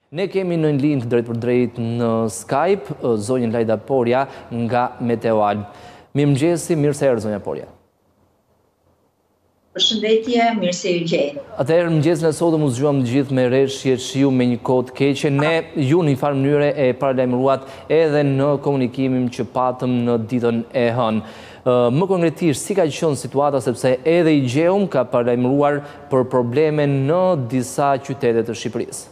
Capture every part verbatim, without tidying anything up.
Ne kemi në linjë drejt për drejt në Skype, zonjën Lajda Porja nga Meteoalb. Mirëmëngjesi, mirë se erdhë zonja Porja. Përshëndetje, mirë se ju gjej. Atëherë mëngjesin e sotëm u zgjuam të gjithë me rreshje shiu me një kohë të keqe. Ne ju në një farë mënyre e paralajmëruat edhe në komunikimin që patëm në ditën e hënë. Më konkretisht, si ka qenë situata, sepse edhe i gjeum ka paralajmëruar për probleme në disa qytete të Shqipërisë.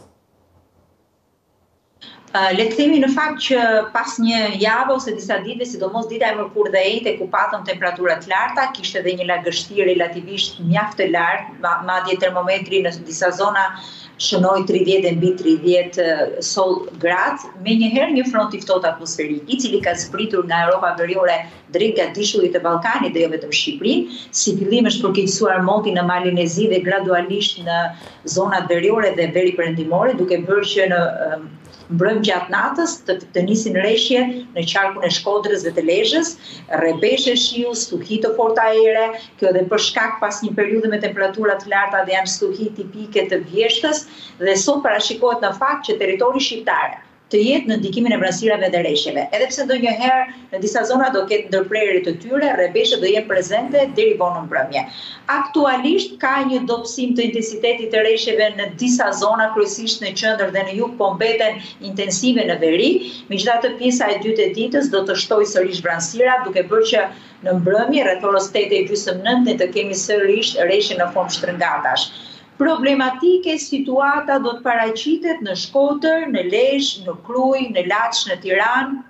Le të themi në fakt që pas një javë ose disa ditë, sidomos dita e mërkurë dhe ejte ku patëm temperatura të larta, kishte edhe një lagështirë relativisht mjaft të lartë, madje termometri në disa zona shënoi tridhjetë e mbi tridhjetë sol gradë, me njëherë një front i ftohtë atmosferik, i cili ka zbritur nga Europa Veriore drejt gatishullit të Ballkanit dhe jo vetëm Shqipërinë. Si fillim është përkeqësuar monti në Malin e Zi dhe gradualisht në zonat veriore dhe veri perëndimore, duke bërë që në mbrëm gjatë natës të, të nisin rreshje në qarkun e Shkodrës dhe të Lezhës, rrebeshje shiu, stuhi të fortë ajere, kjo edhe për shkak pas një periudhe me temperatura të larta dhe janë stuhi tipike të vjeshtës, dhe sot parashikohet në fakt që territori shqiptar të jetë në ndikimin e vranësirave dhe rreshjeve. Edhe pse ndonjëherë në disa zona do ketë ndërprerje të tyre, rrebeshjet do jenë prezente deri vonë në mbrëmje. Aktualisht ka një dobësim të intensitetit të rreshjeve në disa zona, kryesisht në qendër dhe në jug, po mbeten intensive në veri. Megjithatë, pjesa e dytë e ditës do të shtojë sërish vranësirat, duke bërë që në mbrëmje rreth orës tetë e gjysmë nëntë të kemi sërish rreshje në formë shtrëngatash. Problematike situata do të paraqitet në Shkodër, në Lezhë, në Krujë, në Laç, në Tiranë.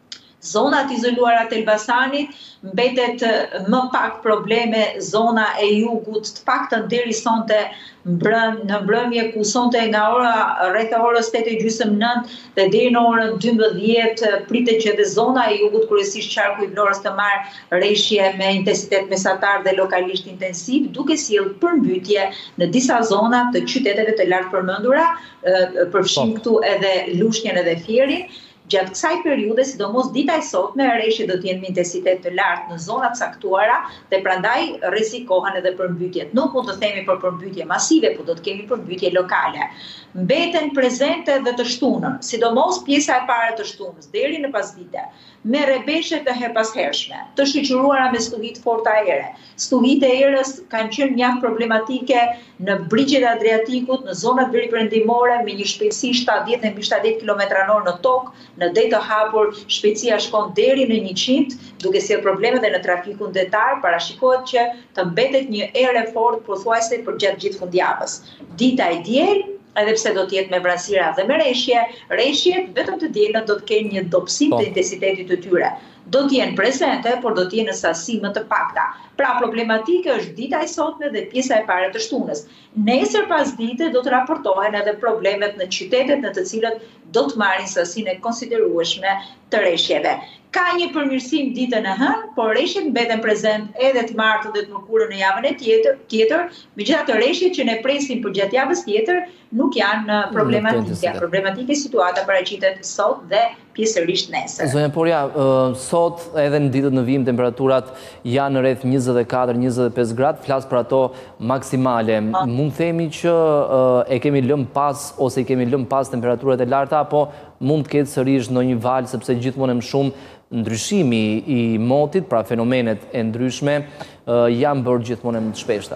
Zonat izoluara të Elbasanit mbetet më pak probleme zona e jugut, të paktën deri sonte mbrëm, në mbrëmje, ku sonte nga ora rreth orës tetë e gjysmë nëntë dhe deri në orën dymbëdhjetë pritet që edhe zona e jugut, kryesisht qarku i Vlorës, të marrë rreshje me intensitet mesatar dhe lokalisht intensiv, duke sjellë përmbytje në disa zona të qyteteve të lartë përmendura, përfshim këtu edhe Lushnjën edhe Fierin. Gjatë kësaj periudhe, sidomos dita e sotme, rreshjet do të jenë me intensitet të lartë në zonat caktuara dhe prandaj rrezikohen edhe përmbytjet. Nuk mund të themi për përmbytje masive, por do të kemi përmbytje lokale. Mbeten prezente edhe të shtunën, sidomos pjesa e parë të shtunës deri në pasdite, me rrebeshje të herpashershme, të shoqëruara me stuhi të fortë ajere. Stuhitë e erës kanë qenë mjaft problematike në brigjet e Adriatikut, në zonat veriperëndimore me një shpejtësi shtatëdhjetë e mbi shtatëdhjetë kilometra në orë në tokë. Në det të hapur shpejtësia shkon deri në njëqind, duke sjellë probleme dhe në trafikun detar. Parashikohet që të mbetet një erë e fortë pothuajse për gjatë gjithë fundjavës. Dita e diel, edhe pse do të jetë me vranësira dhe me rreshje, rreshjet vetëm të dielën do të kenë një dobësim të intensitetit të tyre. Do të jenë prezente, por do të jenë në sasi më të pakta. Pra problematike është dita e sotme dhe pjesa e parë të shtunës. Nesër pas dite do të raportohen edhe problemet në qytetet në të cilët do të marrin sasinë e konsiderueshme të rreshjeve. Ka një përmirësim ditën e hënë, por rreshjet mbeten prezent edhe të martën dhe të mërkurën në javën e tjetër, tjetër, megjithatë rreshjet që ne presim për gjatë javës tjetër nuk janë problematike. Problematike situata paraqitet sot dhe pjesërisht nesër. Zonja Porja, sot edhe në ditët në vijim temperaturat janë rreth njëzet e katër njëzet e pesë gradë, flas për ato maksimale. Mund themi që e kemi lëmë pas ose i kemi lëmë pas temperaturat e larta, apo mund të ketë sërish në një val, sepse gjithmonë më shumë ndryshimi i motit, pra fenomenet e ndryshme, janë bërë gjithmonë më të shpeshta.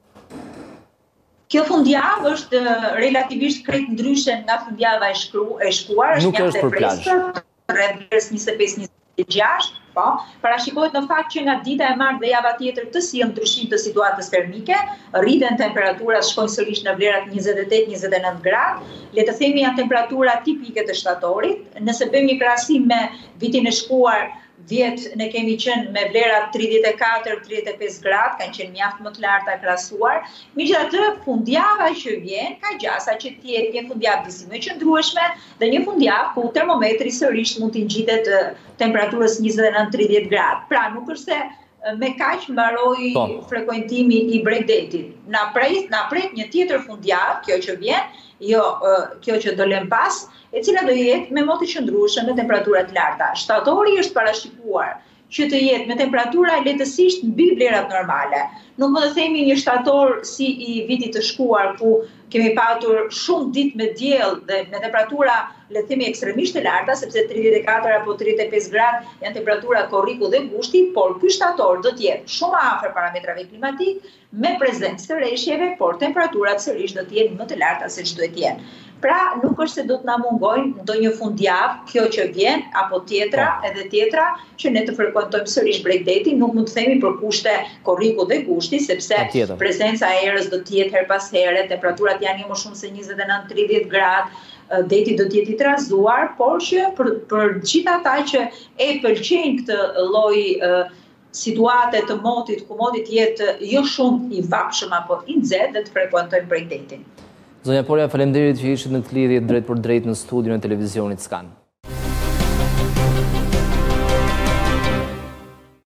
Kjo fundjavë është relativisht krejt ndryshe nga fundjava e shkuar, nuk është për plazh. Rreth njëzet e pesë njëzet e gjashtë, po, parashikohet në fakt që nga dita e martë dhe java tjetër të sjellë ndryshim të situatës termike, rriten temperaturat, shkojnë sërish në vlerat njëzet e tetë njëzet e nëntë gradë. Le të themi janë temperatura tipike të shtatorit. Nëse bëjmë një krahasim me vitin e shkuar, vjet ne kemi qenë me vlerat tridhjetë e katër tridhjetë e pesë gradë, kanë qenë mjaft më të larta krahasuar. Megjithatë, fundjava që vjen ka gjasa që të jetë një fundjavë disi më qëndrueshme dhe një fundjavë ku termometri sërish mund të ngjitet temperaturës njëzet e nëntë tridhjetë gradë. Pra nuk është se me kaq mbaroi frekuentimi i Bregdetit. Na pret, na pret një tjetër fundjavë, kjo që vjen, jo kjo që do lëm pas, e cila do jetë me motë qëndrueshëm në temperatura të larta. Shtatori është parashikuar që të jetë me temperatura lehtësisht mbi vlerat normale. Nuk më të themi një shtator si i vitit të shkuar ku kemi patur shumë ditë me diell dhe me temperatura le të themi ekstremisht të larta, sepse tridhjetë e katër apo tridhjetë e pesë gradë janë temperatura korriku dhe gushti, por ky shtator do të jetë shumë afër parametrave klimatik me prezencë të rreshjeve, por temperaturat sërish do të jenë më të larta se ç'duhet të jenë. Pra, nuk është se do të na mungojnë ndonjë fundjavë, kjo që vjen, apo tjetra, edhe tjetra, që ne të frekuentojmë sërish Bregdetin, nuk mund të themi për kushte korriku dhe gushti, sepse prezenca e erës do të jetë her pas here, temperaturat janë jo më shumë se njëzet e nëntë tridhjetë gradë, deti do të jetë i trazuar, por që për, për gjithë ata që e pëlqejnë këtë lloj situate të motit, ku moti jetë jo shumë i vapshëm apo i nxehtë, dhe të frekuentojnë Bregdetin. Zonja Polja, faleminderit që ishit në këtë lidhje drejt për drejt në studion e televizionit Skan.